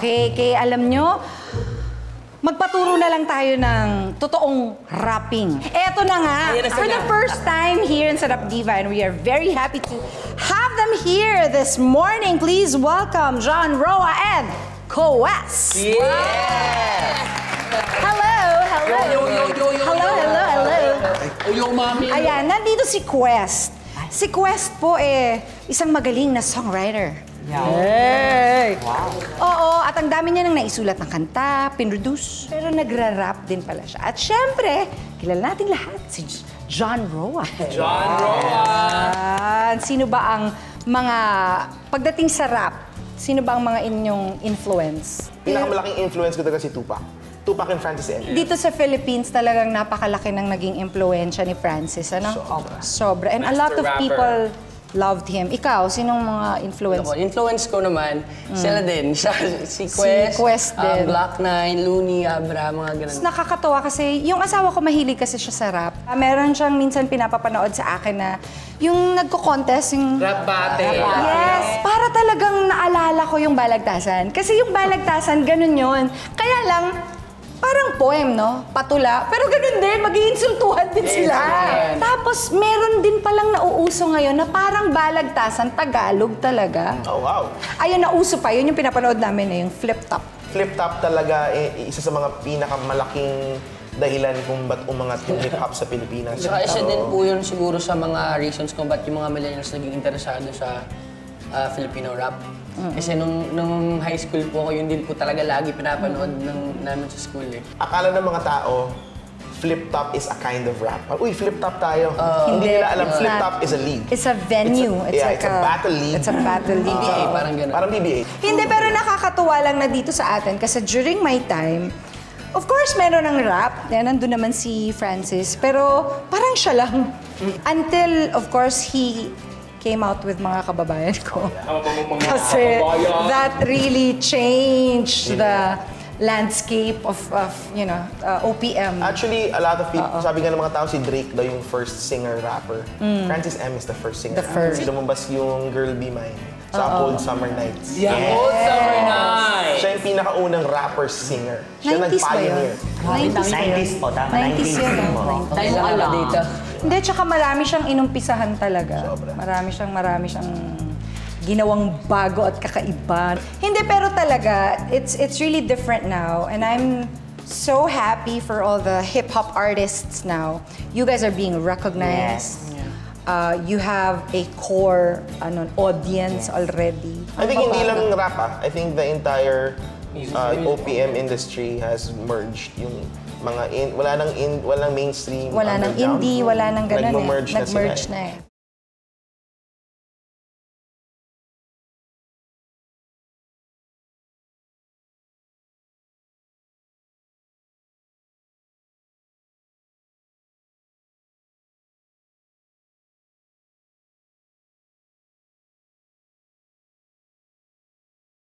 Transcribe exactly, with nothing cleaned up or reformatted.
Okay, kaya alam nyo, magpaturo na lang tayo ng totoong rapping. Eto na nga, for the first time here in Sarap Diva, and we are very happy to have them here this morning. Please welcome John Roa and Coes. Yes! Hello, hello. Yo, yo, yo, yo, yo. Hello, hello, hello. Yo, mami. Ayan, nandito si Quest. Si Quest po eh, isang magaling na songwriter. Hey! Wow. Oo, at ang dami niya nang naisulat ng kanta, pinroduce, pero nagra-rap din pala siya. At syempre, kilala natin lahat, si John Roa. John Roa! Yan. Sino ba ang mga, pagdating sa rap, sino ba ang mga inyong influence? Pinakamalaking influence ko talaga si Tupac. Tupac and Francis M. Dito sa Philippines, talagang napakalaki ng naging impluensya ni Francis, ano? Sobra. Sobra. And a lot of Master rapper. people loved him. Ikaw, sinong mga influence? Ako, influence ko naman, sila din. Siya, si Quest, Quest um, din. Glock nine, Looney, Abra, mga ganun. Tapos nakakatawa kasi yung asawa ko mahilig kasi siya sa rap. Ah, meron siyang minsan pinapapanood sa akin na yung nagko-contest, yung... Rap battle. Yes! Para talagang naalala ko yung balagtasan. Kasi yung balagtasan, ganun yun. Kaya lang, parang poem, no? Patula. Pero ganun din, mag-iinsultuhan din sila. Tapos, meron din palang nauuso ngayon na parang balagtasan, Tagalog talaga. Oh, wow. Ayun, nauso pa. Yun yung pinapanood namin na yung flip-top. Flip-top talaga, eh, isa sa mga pinakamalaking dahilan kung ba't umangat yung hip-hop sa Pilipinas. Saka isa din po yun siguro sa mga reasons kung ba't yung mga millennials naging interesado sa uh, Filipino rap. Kasi nung, nung high school po ako, yun din po talaga lagi pinapanood ng, namin sa school eh. Akala ng mga tao, flip-top is a kind of rap. Uy, flip-top tayo. Hindi Hindi, nila alam, it's flip-top not. is a league. It's a venue. It's a- yeah, it's a battle league. It's a battle league. B B A, parang ganun. Parang B B A. Hindi, pero nakakatuwa lang na dito sa atin kasi during my time, of course, meron ng rap. Yan, nandun naman si Francis. Pero parang siya lang. Until, of course, he came out with mga kababayan ko. Kasi that really changed the landscape of, of you know, uh, O P M. Actually, a lot of people, sabi nga ng mga tao, si Drake daw yung first singer-rapper. Francis M is the first singer. The first. Kasi lumabas yung Girl Be Mine sa Cold Summer Nights. Yeah, Cold Summer Night. Siya yung pinakaunang rapper-singer. Siya nineties ba yun? nag-pioneer. nineties ba yun? nineties po, tama. nineties yun. Dahil lang ala dito. Hindi, tsaka marami siyang inumpisahan talaga. Sobra. Marami siyang, marami siyang ginawang bago at kakaiba. Hindi, pero talaga, it's it's really different now. And I'm so happy for all the hip-hop artists now. You guys are being recognized. Uh, you have a core ano, audience already. I think hindi lang rap ah. I think the entire uh, O P M industry has merged. Yung mga in, wala nang in, walang mainstream. Wala nang underground. indie, wala nang ganun eh. Nagmo-merge na sila Nag-merge eh. na eh.